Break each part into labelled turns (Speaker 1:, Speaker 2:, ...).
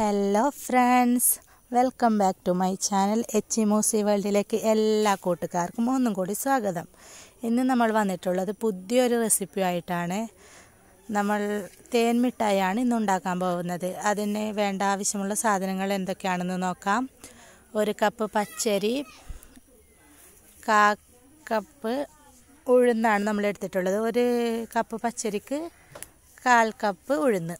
Speaker 1: Hello friends, welcome back to my channel എച്ചിമുഹ്സിവേൾഡിലേക്ക് എല്ലാ കൂട്ടുകാർക്കും ഒന്നും കൂടി സ്വാഗതം. ഇന്ന് നമ്മൾ വന്നിട്ടുള്ളത് പുതിയൊരു റെസിപ്പി ആയിട്ടാണ്. നമ്മൾ തേൻമിഠായിയാണ് ഇന്ന് ഉണ്ടാക്കാൻ പോകുന്നത്. അതിന് വേണ്ട ആവശ്യമുള്ള സാധനങ്ങൾ എന്തൊക്കെയാണെന്ന് നോക്കാം. 1 കപ്പ് പച്ചരി, 1/4 കപ്പ് ഉഴുന്നാണ് നമ്മൾ എടുത്തിട്ടുള്ളത്. 1 കപ്പ് പച്ചരിക്ക് 1/4 കപ്പ് ഉഴുന്ന്.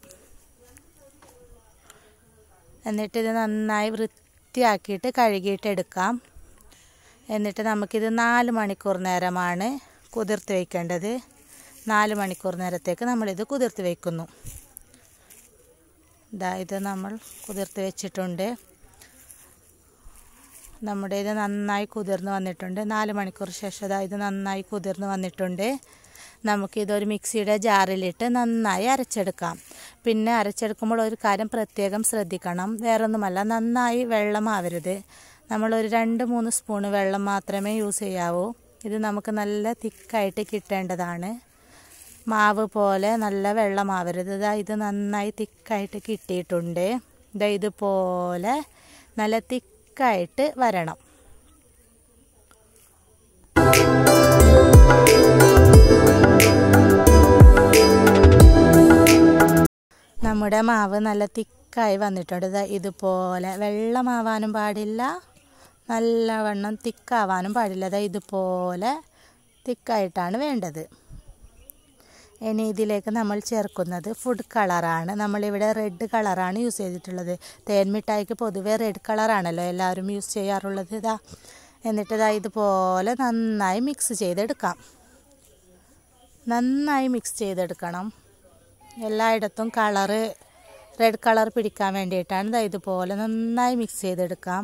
Speaker 1: എന്നിട്ട് ഇത് നന്നായി വൃത്തിയാക്കിയിട്ട് കഴുകിയിട്ട് എടുക്കാം. എന്നിട്ട് നമുക്കിത് 4 മണിക്കൂർ നേരമാണ് കുതിർത്ത് വയ്ക്കേണ്ടത്. 4 മണിക്കൂർ നേരത്തേക്ക് നമ്മളിത് കുതിർത്ത് വയ്ക്കുന്നു. ഇത് നമ്മൾ കുതിർത്ത് വെച്ചിട്ടുണ്ട്. നമ്മുടെ ഇത് നന്നായി കുതിർന്ന് വന്നിട്ടുണ്ട്. 4 മണിക്കൂർ ശേഷം ഇത് നന്നായി കുതിർന്ന് വന്നിട്ടുണ്ട്. നമുക്കിതൊരു മിക്സിയുടെ ജാറിലിട്ട് നന്നായി അരച്ചെടുക്കാം. പിന്നെ അരച്ചെടുക്കുമ്പോൾ ഒരു കാര്യം പ്രത്യേകം ശ്രദ്ധിക്കണം. വേറൊന്നുമല്ല, നന്നായി വെള്ളമാവരുത്. നമ്മളൊരു 2-3 സ്പൂൺ വെള്ളം മാത്രമേ യൂസ് ചെയ്യാവൂ. ഇത് നമുക്ക് നല്ല തിക്കായിട്ട് കിട്ടേണ്ടതാണ്. മാവ് പോലെ നല്ല വെള്ളമാവരുത്. ഇത് നന്നായി തിക്കായിട്ട് കിട്ടിയിട്ടുണ്ട്. ഇതുപോലെ നല്ല തിക്കായിട്ട് വരണം. നമ്മുടെ മാവ് നല്ല തിക്കായി വന്നിട്ടുണ്ട്. ഇതുപോലെ വെള്ളമാവാനും പാടില്ല, നല്ലവണ്ണം തിക്കാവാനും പാടില്ല. ഇതുപോലെ തിക്കായിട്ടാണ് വേണ്ടത്. ഇനി ഇതിലേക്ക് നമ്മൾ ചേർക്കുന്നത് ഫുഡ് കളറാണ്. നമ്മളിവിടെ റെഡ് കളറാണ് യൂസ് ചെയ്തിട്ടുള്ളത്. തേൻമിഠായിക്ക് പൊതുവെ റെഡ് കളറാണല്ലോ എല്ലാവരും യൂസ് ചെയ്യാറുള്ളത്. എന്നിട്ട് ഇതുപോലെ നന്നായി മിക്സ് ചെയ്തെടുക്കാം. നന്നായി മിക്സ് ചെയ്തെടുക്കണം. എല്ലായിടത്തും റെഡ് കളർ പിടിക്കാൻ വേണ്ടിയിട്ടാണ്. ഇതുപോലെ നന്നായി മിക്സ് ചെയ്തെടുക്കാം.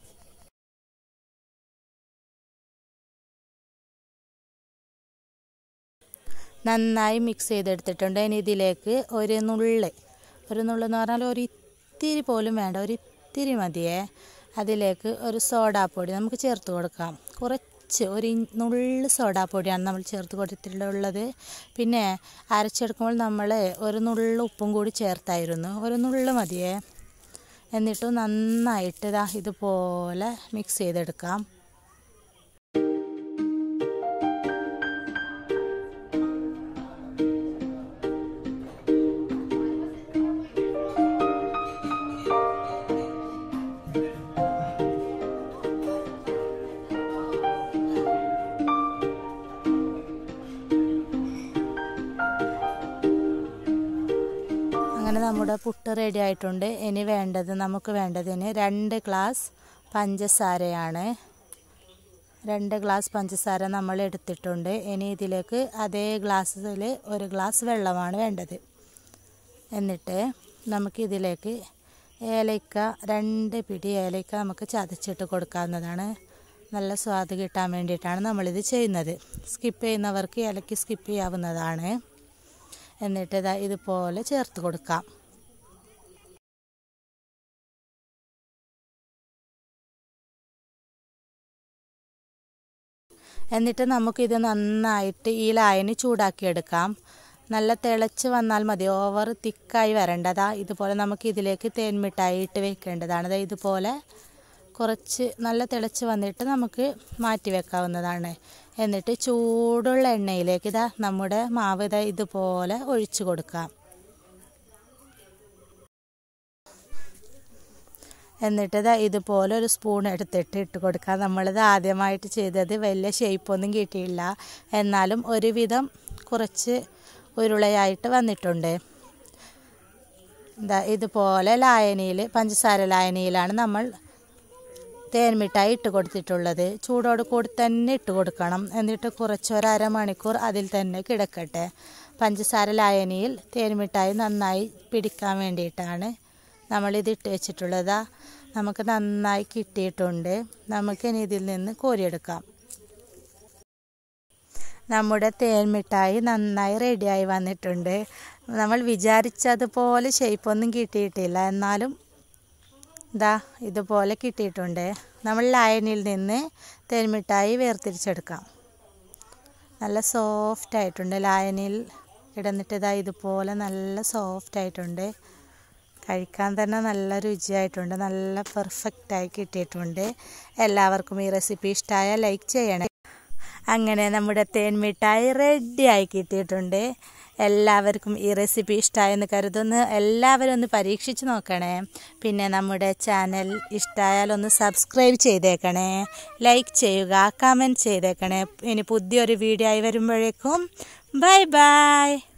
Speaker 1: നന്നായി മിക്സ് ചെയ്തെടുത്തിട്ടുണ്ട്. ഇനി ഇതിലേക്ക് ഒരു നുള്ള് എന്ന് പറഞ്ഞാൽ ഒരു ഇത്തിരി പോലും വേണ്ട, ഒരു ഇത്തിരി മതിയേ. അതിലേക്ക് ഒരു സോഡാപ്പൊടി നമുക്ക് ചേർത്ത് കൊടുക്കാം. ഒരു നുള്ള് സോഡാപ്പൊടിയാണ് നമ്മൾ ചേർത്ത് കൊടുത്തിട്ടുള്ളത്. പിന്നെ അരച്ചെടുക്കുമ്പോൾ നമ്മൾ ഒരു നുള്ള് ഉപ്പും കൂടി ചേർത്തായിരുന്നു. ഒരു നുള്ള് മതിയേ. എന്നിട്ട് നന്നായിട്ട് ഇതുപോലെ മിക്സ് ചെയ്തെടുക്കാം. അങ്ങനെ നമ്മുടെ പുട്ട് റെഡി ആയിട്ടുണ്ട്. ഇനി നമുക്ക് വേണ്ടതിന് 2 ഗ്ലാസ് പഞ്ചസാരയാണ്. 2 ഗ്ലാസ് പഞ്ചസാര നമ്മൾ എടുത്തിട്ടുണ്ട്. ഇനി ഇതിലേക്ക് അതേ ഗ്ലാസ്സിൽ 1 ഗ്ലാസ് വെള്ളമാണ് വേണ്ടത്. എന്നിട്ട് നമുക്കിതിലേക്ക് ഏലക്ക, 2 പിടി ഏലക്ക നമുക്ക് ചതച്ചിട്ട് കൊടുക്കാവുന്നതാണ്. നല്ല സ്വാദ് കിട്ടാൻ വേണ്ടിയിട്ടാണ് നമ്മളിത് ചെയ്യുന്നത്. സ്കിപ്പ് ചെയ്യുന്നവർക്ക് ഏലക്ക സ്കിപ്പ് ചെയ്യാവുന്നതാണ്. എന്നിട്ട് ഇതുപോലെ ചേർത്ത് കൊടുക്കാം. എന്നിട്ട് നമുക്കിത് നന്നായിട്ട് ഈ ലായനി ചൂടാക്കിയെടുക്കാം. നല്ല തിളച്ച് വന്നാൽ മതി, ഓവർ തിക്കായി വരേണ്ടതാ. ഇതുപോലെ നമുക്ക് ഇതിലേക്ക് തേൻമിഠായി ഇട്ട് വെക്കേണ്ടതാണ്. ഇതുപോലെ കുറച്ച് നല്ല തിളച്ച് വന്നിട്ട് നമുക്ക് മാറ്റി വെക്കാവുന്നതാണ്. എന്നിട്ട് ചൂടുള്ള എണ്ണയിലേക്ക് നമ്മുടെ മാവ് ഇതുപോലെ ഒഴിച്ചു കൊടുക്കാം. എന്നിട്ട് ഇതുപോലെ ഒരു സ്പൂൺ എടുത്തിട്ട് ഇട്ട് കൊടുക്കാം. നമ്മളിത് ആദ്യമായിട്ട് ചെയ്തത് വലിയ ഷേപ്പൊന്നും കിട്ടിയില്ല, എന്നാലും ഒരുവിധം കുറച്ച് ഉരുളയായിട്ട് വന്നിട്ടുണ്ട്. ഇതുപോലെ പഞ്ചസാര ലായനിയിലാണ് നമ്മൾ തേൻമിഠായി ഇട്ട് കൊടുത്തിട്ടുള്ളത്. ചൂടോട് കൂടി തന്നെ ഇട്ട് കൊടുക്കണം. എന്നിട്ട് ഒരു അരമണിക്കൂർ അതിൽ തന്നെ കിടക്കട്ടെ. പഞ്ചസാര ലായനിയിൽ തേൻമിഠായി നന്നായി പിടിക്കാൻ വേണ്ടിയിട്ടാണ് നമ്മളിത് ഇട്ട് വെച്ചിട്ടുള്ളത്. നമുക്ക് നന്നായി കിട്ടിയിട്ടുണ്ട്. നമുക്കിനി ഇതിൽ നിന്ന് കോരിയെടുക്കാം. നമ്മുടെ തേൻമിഠായി നന്നായി റെഡിയായി വന്നിട്ടുണ്ട്. നമ്മൾ വിചാരിച്ചതുപോലെ ഷേപ്പൊന്നും കിട്ടിയിട്ടില്ല, എന്നാലും ഇതുപോലെ കിട്ടിയിട്ടുണ്ട്. നമ്മൾ ലായനിയിൽ നിന്ന് തേൻമിഠായി വേർതിരിച്ചെടുക്കാം. നല്ല സോഫ്റ്റ് ആയിട്ടുണ്ട്. ലായനിയിൽ ഇടുന്നിട്ട് ഇതുപോലെ നല്ല സോഫ്റ്റ് ആയിട്ടുണ്ട്. കഴിക്കാൻ തന്നെ നല്ല രുചിയായിട്ടുണ്ട്, നല്ല പെർഫെക്റ്റായി കിട്ടിയിട്ടുണ്ട്. എല്ലാവർക്കും ഈ റെസിപ്പി ഇഷ്ടമായാൽ ലൈക്ക് ചെയ്യണേ. അങ്ങനെ നമ്മുടെ തേൻമിഠായി റെഡിയായി കിട്ടിയിട്ടുണ്ട്. എല്ലാവർക്കും ഈ റെസിപ്പി ഇഷ്ടമായെന്ന് കരുതുന്നു. എല്ലാവരും ഒന്ന് പരീക്ഷിച്ച് നോക്കണേ. പിന്നെ നമ്മുടെ ചാനൽ ഇഷ്ടമായാൽ ഒന്ന് സബ്സ്ക്രൈബ് ചെയ്തേക്കണേ, ലൈക്ക് ചെയ്യുക, കമൻറ്റ് ചെയ്തേക്കണേ. ഇനി പുതിയൊരു വീഡിയോ ആയി വരുമ്പോഴേക്കും ബൈ ബൈ.